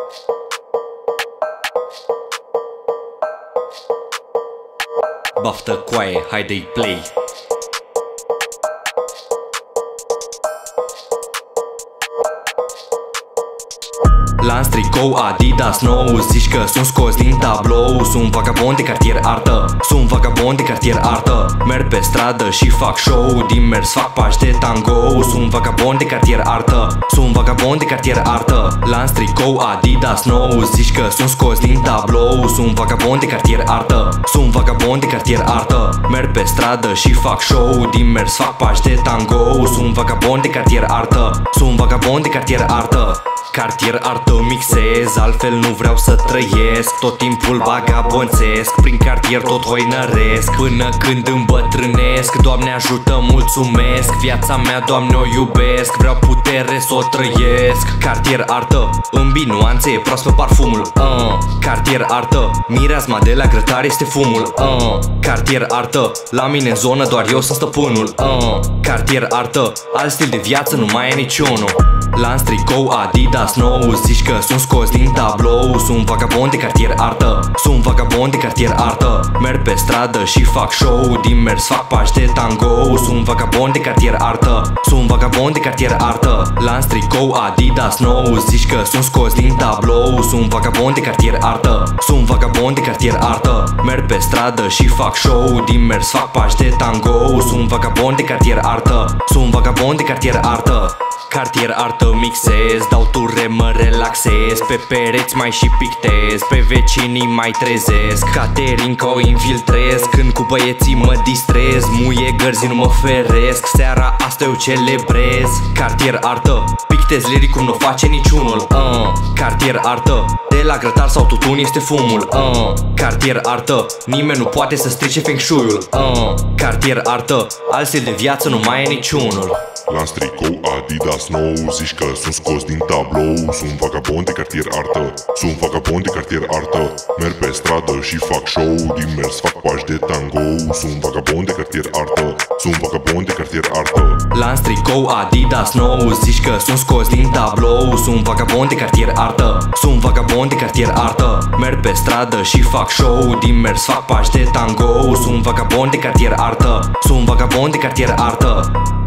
Baftă coaie, haide-i play. Lans, tricou, Adidas nou. Zici că sunt scos din tablou. Sunt vagabond de cartier artă. Sunt vagabond de cartier artă. Merg pe stradă și fac show. Din mers fac pași de tango. Sunt vagabond de cartier artă. Sunt vagabond de cartier artă. Lans, tricou, Adidas nou. Zici că sunt scos din tablou. Sunt vagabond de cartier artă. Sunt vagabond de cartier artă. Merg pe stradă și fac show. Din mers fac pași de tango. Sunt vagabond de cartier artă. Sunt vagabond de cartier artă. Cartier artă mixez, altfel nu vreau să trăiesc. Tot timpul vagabonțesc, prin cartier tot hoinăresc. Până când îmbătrânesc, Doamne ajută, mulțumesc. Viața mea, Doamne, o iubesc. Vreau putere să o trăiesc. Cartier artă, îmbi nuanțe, e proaspăt parfumul. Cartier artă, mireasma de la grătar este fumul. Cartier artă, la mine în zonă doar eu sunt stăpânul. Cartier artă, alt stil de viață nu mai e niciunul. Lans, tricou, Adidas nou. Zici că sunt scos din tablou. Sunt vagabond de cartier artă. Sunt vagabond de cartier artă. Merg pe stradă și fac show. Din mers fac pași de tango. Sunt vagabond de cartier artă. Sunt vagabond de cartier artă. Lans, tricou, Adidas nou. Zici că sunt scos din tablou. Sunt vagabond de cartier artă. Sunt vagabond de cartier artă. Merg pe stradă și fac show. Din mers fac pași de tango. Sunt vagabond de cartier artă. Sunt vagabond de cartier artă. Cartier artă mixez, dau ture, mă relaxez. Pe pereți mai și pictez, pe vecinii mai trezesc. Caterinca o infiltrez, când cu băieții mă distrez. Muie gărzi, nu mă feresc, seara asta eu celebrez. Cartier artă, pictez liric cum nu face niciunul. Cartier artă, de la grătar sau tutun este fumul. Cartier artă, nimeni nu poate să strice feng shui-ul. Cartier artă, alt stil de viață nu mai e niciunul. Lans, tricou, Adidas nou. Zici că sunt scos din tablou. Sunt vagabond de cartier artă. Sunt vagabond de cartier artă. Merg pe stradă și fac show. Din mers fac pași de tango. Sunt vagabond de cartier artă. Sunt vagabond de cartier artă. Lans, tricou, Adidas nou. Zici că sunt scos din tablou. Sunt vagabond de cartier artă. Sunt vagabond de cartier artă. Merg pe stradă și fac show. Din mers fac pași de tango. Sunt vagabond de cartier artă. Sunt vagabond de cartier artă.